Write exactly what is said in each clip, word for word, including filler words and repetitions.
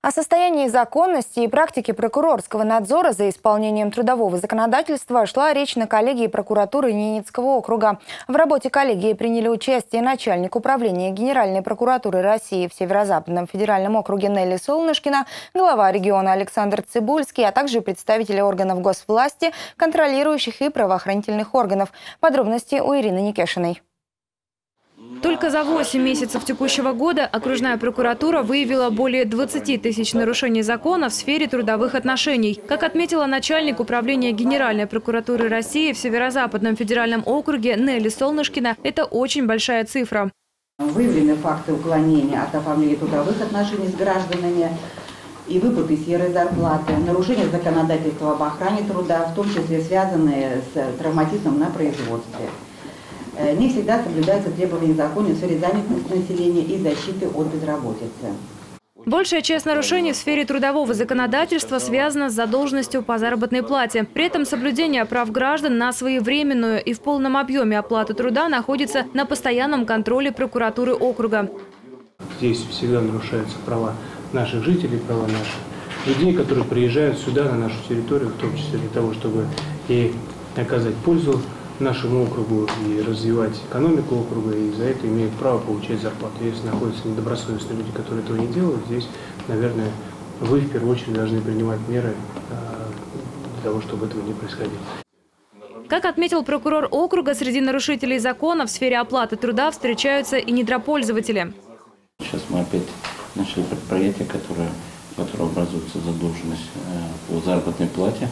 О состоянии законности и практике прокурорского надзора за исполнением трудового законодательства шла речь на коллегии прокуратуры Ненецкого округа. В работе коллегии приняли участие начальник управления Генеральной прокуратуры России в Северо-Западном федеральном округе Нелли Солнышкина, глава региона Александр Цибульский, а также представители органов госвласти, контролирующих и правоохранительных органов. Подробности у Ирины Никешиной. Только за восемь месяцев текущего года окружная прокуратура выявила более двадцати тысяч нарушений закона в сфере трудовых отношений. Как отметила начальник управления Генеральной прокуратуры России в Северо-Западном федеральном округе Нелли Солнышкина, это очень большая цифра. Выявлены факты уклонения от оформления трудовых отношений с гражданами и выплаты серой зарплаты, нарушения законодательства об охране труда, в том числе связанные с травматизмом на производстве. Не всегда соблюдаются требования закона в сфере занятости населения и защиты от безработицы. Большая часть нарушений в сфере трудового законодательства связана с задолженностью по заработной плате. При этом соблюдение прав граждан на своевременную и в полном объеме оплату труда находится на постоянном контроле прокуратуры округа. Здесь всегда нарушаются права наших жителей, права наших людей, которые приезжают сюда, на нашу территорию, в том числе для того, чтобы и оказать пользу нашему округу и развивать экономику округа, и за это имеют право получать зарплату. Если находятся недобросовестные люди, которые этого не делают, здесь, наверное, вы в первую очередь должны принимать меры для того, чтобы этого не происходило. Как отметил прокурор округа, среди нарушителей закона в сфере оплаты труда встречаются и недропользователи. Сейчас мы опять нашли предприятие, которое, которое образуется задолженность по заработной плате.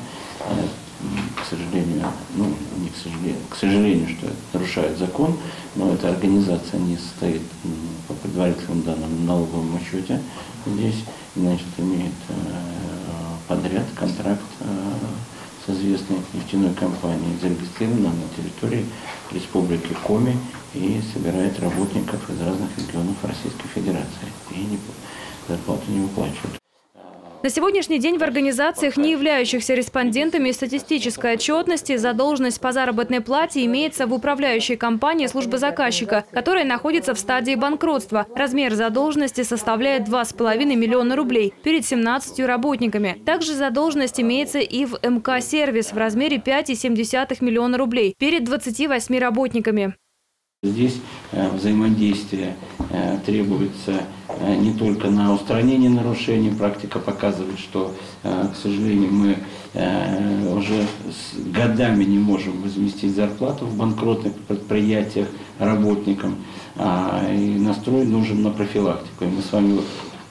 К сожалению, ну не к сожалению, к сожалению, что это нарушает закон, но эта организация не состоит по предварительным данным на налоговом учете. Здесь, значит, имеет подряд контракт с известной нефтяной компанией, зарегистрирована на территории Республики Коми и собирает работников из разных регионов Российской Федерации и не, зарплату не выплачивает. На сегодняшний день в организациях, не являющихся респондентами статистической отчетности, задолженность по заработной плате имеется в управляющей компании службы заказчика, которая находится в стадии банкротства. Размер задолженности составляет два с половиной миллиона рублей перед семнадцатью работниками. Также задолженность имеется и в эм ка-сервис в размере пять целых семь десятых миллиона рублей перед двадцатью восьми работниками. Здесь взаимодействие требуется не только на устранение нарушений. Практика показывает, что, к сожалению, мы уже годами не можем возместить зарплату в банкротных предприятиях работникам. И настрой нужен на профилактику. И мы с вами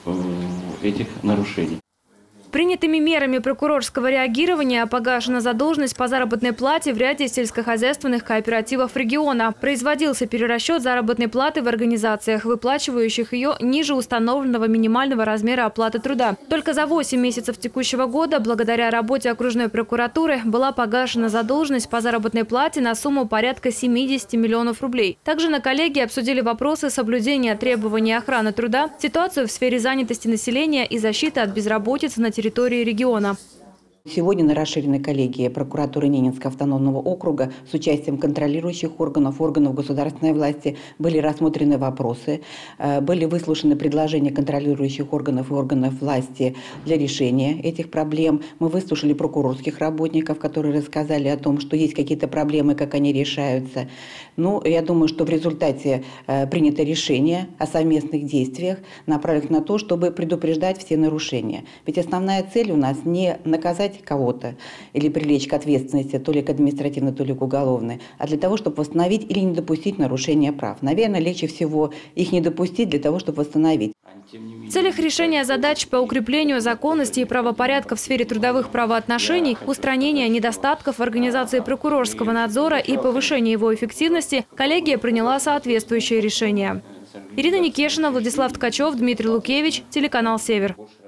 этих нарушений. Принятыми мерами прокурорского реагирования погашена задолженность по заработной плате в ряде сельскохозяйственных кооперативов региона. Производился перерасчет заработной платы в организациях, выплачивающих ее ниже установленного минимального размера оплаты труда. Только за восемь месяцев текущего года, благодаря работе окружной прокуратуры, была погашена задолженность по заработной плате на сумму порядка семидесяти миллионов рублей. Также на коллегии обсудили вопросы соблюдения требований охраны труда, ситуацию в сфере занятости населения и защиты от безработицы на территории региона. Сегодня на расширенной коллегии прокуратуры Ненецкого автономного округа с участием контролирующих органов, органов государственной власти были рассмотрены вопросы, были выслушаны предложения контролирующих органов и органов власти для решения этих проблем. Мы выслушали прокурорских работников, которые рассказали о том, что есть какие-то проблемы, как они решаются. Ну, я думаю, что в результате принято решение о совместных действиях, направленных на то, чтобы предупреждать все нарушения. Ведь основная цель у нас не наказать кого-то или привлечь к ответственности, то ли к административной, то ли к уголовной, а для того, чтобы восстановить или не допустить нарушения прав. Наверное, легче всего их не допустить для того, чтобы восстановить. В целях решения задач по укреплению законности и правопорядка в сфере трудовых правоотношений, устранения недостатков в организации прокурорского надзора и повышения его эффективности, коллегия приняла соответствующее решение. Ирина Никешина, Владислав Ткачев, Дмитрий Лукевич, телеканал «Север».